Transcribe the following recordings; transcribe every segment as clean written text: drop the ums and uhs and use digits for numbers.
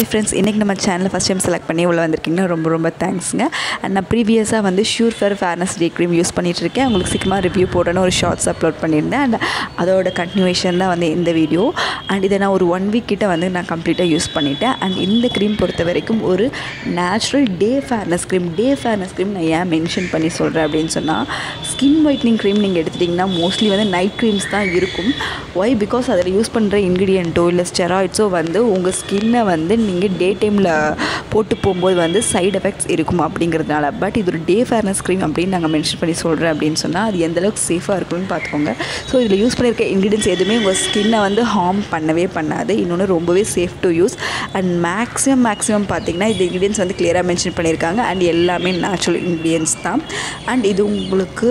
Hi friends, இன்னைக்கு நம்ம சேனலை ஃபர்ஸ்ட் டைம் செலக்ட் பண்ணி உள்ள வந்திருக்கீங்க. ரொம்ப தேங்க்ஸ்ங்க. அண்ட் நான் ப்ரீவியஸாக வந்து Surefair fairness day cream use பண்ணிட்டு இருக்கேன். உங்களுக்கு சீக்கிரமாக ரிவ்யூ போடணும் ஒரு ஷார்ட்ஸ் அப்லோட் பண்ணியிருந்தேன். அண்ட் அதோட கண்டினியூஷன் தான் வந்து இந்த வீடியோ. அண்ட் இதை நான் ஒரு 1 வீக் கிட்ட வந்து நான் கம்ப்ளீட்டாக யூஸ் பண்ணிட்டேன். அண்ட் இந்த க்ரீம் பொறுத்த வரைக்கும் ஒரு நேச்சுரல் டே ஃபேர்னஸ் க்ரீம் நான் ஏன் மென்ஷன் பண்ணி சொல்கிறேன் அப்படின்னு சொன்னால், ஸ்கின் ஒயிட்னிங் க்ரீம் நீங்கள் எடுத்துட்டிங்கன்னா மோஸ்ட்லி வந்து நைட் க்ரீம்ஸ் தான் இருக்கும். ஒய் பிகாஸ் அதில் யூஸ் பண்ணுற இன்க்ரீடியண்ட்டோ இல்லை ஸ்டெராய்ட்ஸோ வந்து உங்கள் ஸ்கின்னை வந்து நீங்கள் டே டைமில் போட்டு போகும்போது வந்து சைடு எஃபெக்ட்ஸ் இருக்கும் அப்படிங்கிறதுனால. பட் இது ஒரு டே ஃபேர்னஸ் க்ரீம் அப்படின்னு நாங்கள் மென்ஷன் பண்ணி சொல்கிறேன் அப்படின்னு சொன்னால் அது எந்தளவுக்கு சேஃபாக இருக்குன்னு பார்த்துக்கோங்க. ஸோ இதில் யூஸ் பண்ணியிருக்க இன்க்ரீடியன்ஸ் எதுவுமே உங்கள் ஸ்கின்னை வந்து ஹார்ம் பண்ணவே பண்ணாது. இன்னொன்று ரொம்பவே safe to use. And maximum பார்த்திங்கன்னா இந்த இன்க்ரீடியன்ஸ் வந்து கிளியராக மென்ஷன் பண்ணியிருக்காங்க. அண்ட் எல்லாமே நேச்சுரல் இன்க்ரீடியன்ஸ் தான். அண்ட் இது உங்களுக்கு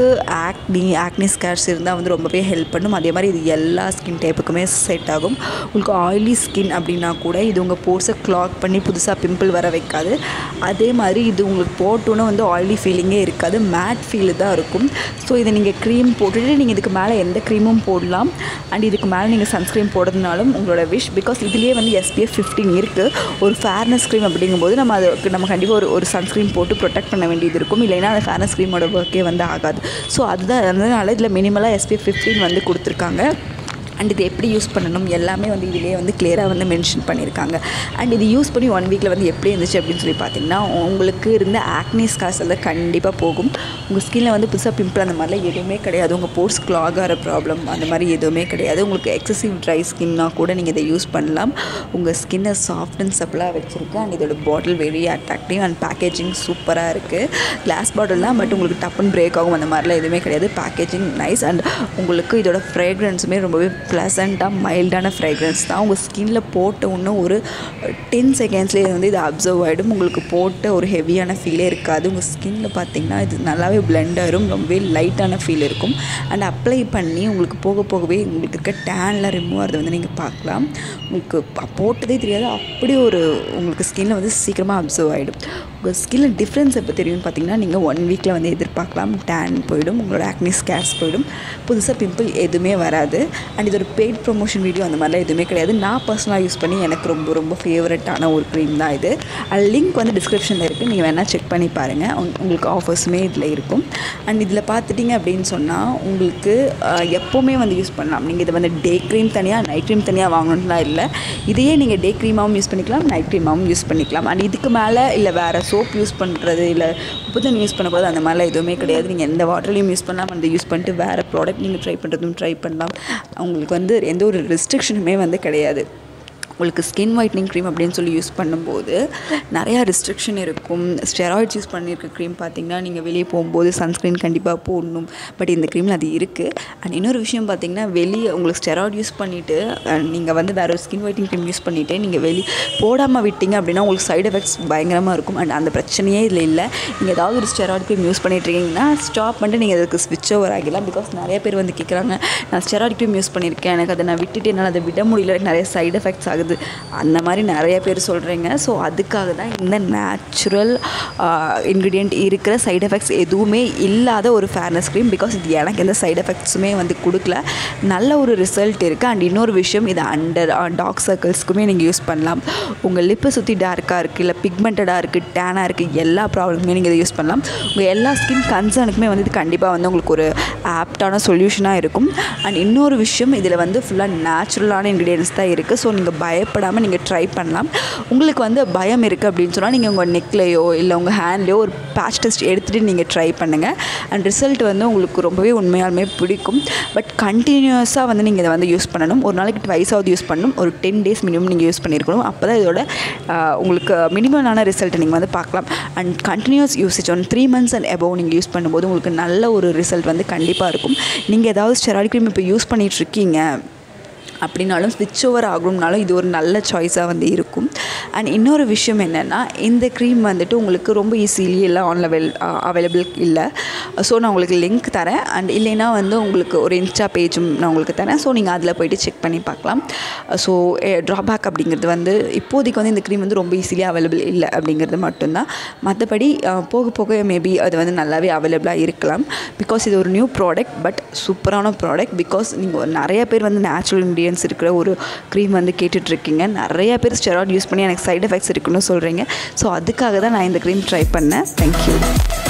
ஆக்னி ஸ்கேர்ஸ் இருந்தால் வந்து ரொம்பவே ஹெல்ப் பண்ணும். அதே மாதிரி இது எல்லா ஸ்கின் டைப்புக்குமே செட் ஆகும். உங்களுக்கு ஆயிலி ஸ்கின் அப்படின்னா கூட இது உங்கள் போர்ஸை க்ளாக் பண்ணி புதுசாக பிம்பிள் வர வைக்காது. அதே மாதிரி இது உங்களுக்கு போட்டோன்னே வந்து ஆயிலி ஃபீலிங்கே இருக்காது, மேட் ஃபீல் தான் இருக்கும். ஸோ இதை நீங்கள் க்ரீம் போட்டுட்டு நீங்கள் இதுக்கு மேலே எந்த க்ரீமும் போடலாம். அண்ட் இதுக்கு மேலே நீங்கள் சன்ஸ்க்ரீன் போடுறதுனாலும் உங்களோட விஷ். பிகாஸ் இதுலேயே வந்து SPF 15 இருக்குது. ஒரு ஃபேர்னஸ் க்ரீம் அப்படிங்கும்போது நம்ம கண்டிப்பாக ஒரு சன்ஸ்க்ரீன் போட்டு ப்ரொடெக்ட் பண்ண வேண்டியது இருக்கும். இல்லைன்னா அந்த ஃபேர்னஸ் க்ரீமோட ஒர்க்கே வந்து ஆகாது. ஸோ அதுதான் அதனால இதில் மினிமலாக SPF 15 வந்து கொடுத்துருக்காங்க. அண்ட் இது எப்படி யூஸ் பண்ணணும் எல்லாமே வந்து இதிலே வந்து கிளியராக வந்து மென்ஷன் பண்ணியிருக்காங்க. அண்ட் இது யூஸ் பண்ணி 1 வீக்கில் வந்து எப்படி இருந்துச்சு அப்படின்னு சொல்லி பார்த்தீங்கன்னா, உங்களுக்கு இருந்த ஆக்னி ஸ்கார்ஸ் எல்லாம் கண்டிப்பாக போகும். உங்கள் ஸ்கின்னில் வந்து புதுசாக பிம்பிள் அந்த மாதிரிலாம் எதுவுமே கிடையாது. உங்கள் போர்ஸ் க்ளாக் ஆகிற ப்ராப்ளம் அந்த மாதிரி எதுவுமே கிடையாது. உங்களுக்கு எக்ஸசிவ் ட்ரை ஸ்கின்னா கூட நீங்கள் இதை யூஸ் பண்ணலாம். உங்கள் ஸ்கின்னை சாஃப்ட் அண்ட் சப்பிளாக வச்சுருக்கு. அண்ட் இதோட bottle very attractive and packaging சூப்பராக இருக்குது. கிளாஸ் பாட்டில் தான், பட் உங்களுக்கு டப்புன்னு பிரேக் ஆகும் அந்த மாதிரிலாம் எதுவுமே கிடையாது. Packaging nice. அண்ட் உங்களுக்கு இதோட ஃப்ரேக்ரன்ஸுமே ரொம்பவே ப்ளசண்ட்டாக மைல்டான ஃப்ரேக்ரன்ஸ் தான். உங்கள் ஸ்கின்னில் போட்ட இன்னும் ஒரு 10 செகண்ட்ஸ்லேயே வந்து இது அப்சர்வ் ஆகிடும். உங்களுக்கு போட்ட ஒரு ஹெவியான ஃபீலே இருக்காது. உங்கள் ஸ்கின்னில் பார்த்திங்கன்னா இது நல்லாவே பிளெண்ட் ஆகிடும். ரொம்பவே லைட்டான ஃபீல் இருக்கும். அண்ட் அப்ளை பண்ணி உங்களுக்கு போகவே உங்களுக்கு இருக்க டேன்லாம் ரிமூவ் ஆகிறது வந்து நீங்கள் பார்க்கலாம். உங்களுக்கு போட்டதே தெரியாது, அப்படி ஒரு உங்களுக்கு ஸ்கின்னில் வந்து சீக்கிரமாக அப்சர்வ் ஆகிடும். உங்கள் ஸ்கின்னில் டிஃப்ரென்ஸ் எப்போ தெரியும்னு பார்த்திங்கன்னா, நீங்கள் 1 வீக்கில் வந்து எதிர்பார்க்கலாம். டேன் போயிடும், உங்களோட ஆக்னி ஸ்கேர்ஸ் போயிடும், புதுசாக பிம்பிள் எதுவுமே வராது. அண்ட் இது ஒரு பெய்ட் ப்ரொமோஷன் வீடியோ அந்த மாதிரிலாம் எதுவுமே கிடையாது. நான் பர்சனலாக யூஸ் பண்ணி எனக்கு ரொம்ப ஃபேவரட்டான ஒரு க்ரீம் தான் இது. அது லிங்க் வந்து டிஸ்கிரிப்ஷனில் இருக்குது, நீங்கள் வேணால் செக் பண்ணி பாருங்கள். உங்களுக்கு ஆஃபர்ஸுமே இதில் இருக்கும். அண்ட் இதில் பார்த்துட்டிங்க அப்படின்னு சொன்னால் உங்களுக்கு எப்போவுமே வந்து யூஸ் பண்ணலாம். நீங்கள் இதை வந்து டே க்ரீம் தனியாக நைட் க்ரீம் தனியாக வாங்கணும்லாம் இல்லை. இதையே நீங்கள் டே க்ரீமாகவும் யூஸ் பண்ணிக்கலாம், நைட் க்ரீமாகவும் யூஸ் பண்ணிக்கலாம். அண்ட் இதுக்கு மேலே இல்லை வேறு சோப் யூஸ் பண்ணுறது இல்லை உப்பு தண்ணி யூஸ் பண்ணக்கூடாது அந்த மாதிரிலாம் எதுவுமே கிடையாது. நீங்கள் எந்த வாட்டர்லையும் யூஸ் பண்ணலாம். அந்த யூஸ் பண்ணிட்டு வேறு ப்ராடக்ட் நீங்கள் ட்ரை பண்ணுறதும் ட்ரை பண்ணலாம். உங்களுக்கு வந்து எந்த ஒரு ரெஸ்ட்ரிக்ஷனுமே வந்து கிடையாது. உங்களுக்கு ஸ்கின் ஒயிட்னிங் க்ரீம் அப்படின்னு சொல்லி யூஸ் பண்ணும்போது நிறையா ரெஸ்ட்ரிக்ஷன் இருக்கும். ஸ்டெராய்ட்ஸ் யூஸ் பண்ணியிருக்க க்ரீம் பார்த்திங்கன்னா நீங்கள் வெளியே போகும்போது சன்ஸ்க்ரீன் கண்டிப்பாக போடணும். பட் இந்த க்ரீமில் அது இருக்குது. அண்ட் இன்னொரு விஷயம் பார்த்திங்கன்னா, வெளியே உங்களுக்கு ஸ்டெராய்ட் யூஸ் பண்ணிவிட்டு நீங்கள் வந்து வேறு ஒரு ஸ்கின் ஒயிட்னிங் க்ரீம் யூஸ் பண்ணிவிட்டு நீங்கள் வெளியே போடாமல் விட்டீங்க அப்படின்னா உங்களுக்கு சைடு எஃபெக்ட்ஸ் பயங்கரமாக இருக்கும். அண்ட் அந்த பிரச்சனையே இதில் இல்லை. நீங்கள் ஏதாவது ஒரு ஸ்டெராய்ட் க்ரீம் யூஸ் பண்ணிட்டுருக்கீங்கன்னா ஸ்டாப் பண்ணிட்டு நீங்கள் அதுக்கு ஸ்விட்ச் ஓவர் ஆகிடலாம். பிகாஸ் நிறைய பேர் வந்து கேட்குறாங்க, நான் ஸ்டெராய்ட் க்ரீம் யூஸ் பண்ணியிருக்கேன், எனக்கு அதை நான் விட்டுட்டு என்னால் அதை விட முடியல, நிறைய சைடு எஃபெக்ட்ஸ் ஆகுது அந்த மாதிரி நிறைய பேர் சொல்கிறீங்க. ஸோ அதுக்காக தான் இந்த நேச்சுரல் இன்க்ரீடியண்ட் இருக்கிற சைடு எஃபெக்ட்ஸ் எதுவுமே இல்லாத ஒரு ஃபேர்னஸ் க்ரீம். பிகாஸ் இது எனக்கு எந்த சைடு எஃபெக்ட்ஸுமே வந்து கொடுக்கல, நல்ல ஒரு ரிசல்ட் இருக்குது. அண்ட் இன்னொரு விஷயம், இது அண்டர் டார்க் சர்க்கிள்ஸ்க்குமே நீங்கள் யூஸ் பண்ணலாம். உங்கள் லிப்பை சுற்றி டார்க்காக இருக்குது, இல்லை பிக்மெண்டடாக இருக்குது, டேனாக இருக்குது, எல்லா ப்ராப்ளமுமே நீங்கள் இதை யூஸ் பண்ணலாம். உங்கள் எல்லா ஸ்கின் கன்சர்னுக்குமே வந்து இது கண்டிப்பாக வந்து உங்களுக்கு ஒரு ஆப்டான சொல்யூஷனாக இருக்கும். அண்ட் இன்னொரு விஷயம், இதில் வந்து ஃபுல்லாக நேச்சுரலான இன்க்ரீடியன்ஸ் தான் இருக்குது. ஸோ நீங்கள் பயப்படாமல் நீங்கள் ட்ரை பண்ணலாம். உங்களுக்கு வந்து பயம் இருக்குது அப்படின்னு சொன்னால் நீங்கள் உங்கள் நெக்லேயோ இல்லை உங்கள் ஹேண்ட்லேயோ ஒரு பேட்ச் டெஸ்ட் எடுத்துகிட்டு நீங்கள் ட்ரை பண்ணுங்கள். அண்ட் ரிசல்ட் வந்து உங்களுக்கு ரொம்பவே உண்மையாலுமே பிடிக்கும். பட் கண்டினியூஸாக வந்து நீங்கள் இதை வந்து யூஸ் பண்ணணும். ஒரு நாளைக்கு 2 யூஸ் பண்ணணும். ஒரு 10 டேஸ் மினிமம் நீங்கள் யூஸ் பண்ணியிருக்கணும். அப்போ தான் இதோட உங்களுக்கு மினிமலான ரிசல்ட்டை நீங்கள் வந்து பார்க்கலாம். And continuous usage 3 months and above நீங்கள் யூஸ் பண்ணும்போது உங்களுக்கு நல்ல ஒரு ரிசல்ட் வந்து கண்டிப்பாக இருக்கும். நீங்கள் ஏதாவது ஸ்டெராய்ட் க்ரீம் இப்போ யூஸ் பண்ணிகிட்ருக்கீங்க அப்படின்னாலும் ஸ்விட்ச் ஓவர் ஆகணும்னாலும் இது ஒரு நல்ல சாய்ஸாக வந்து இருக்கும். அண்ட் இன்னொரு விஷயம் என்னென்னா, இந்த க்ரீம் வந்துட்டு உங்களுக்கு ரொம்ப ஈஸிலி எல்லாம் அவைலபிள் இல்லை. ஸோ நான் உங்களுக்கு லிங்க் தரேன். அண்ட் இல்லைன்னா வந்து உங்களுக்கு ஒரு இன்ஸ்டா பேஜும் நான் உங்களுக்கு தரேன். ஸோ நீங்கள் அதில் போய்ட்டு செக் பண்ணி பார்க்கலாம். ஸோ ட்ராபேக் அப்படிங்கிறது வந்து இப்போதைக்கு வந்து இந்த க்ரீம் வந்து ரொம்ப ஈஸிலி அவைலபிள் இல்லை அப்படிங்கிறது மட்டும்தான். மற்றபடி போக மேபி அது வந்து நல்லாவே அவைலபிளாக இருக்கலாம். பிகாஸ் இது ஒரு நியூ ப்ராடக்ட், பட் சூப்பரான ப்ராடக்ட். பிகாஸ் நீங்கள் நிறைய பேர் வந்து நேச்சுரல் இன்க்ரீடியன்ட்ஸ் இருக்கிற ஒரு க்ரீம் வந்து கேட்டுட்ருக்கீங்க. நிறைய பேர் ஸ்டெராய்ட் யூஸ் பண்ணி எனக்கு சைட் எஃபெக்ட்ஸ் இருக்குன்னு சொல்கிறீங்க. ஸோ அதுக்காக தான் நான் இந்த க்ரீம் ட்ரை பண்ணேன். தேங்க்யூ.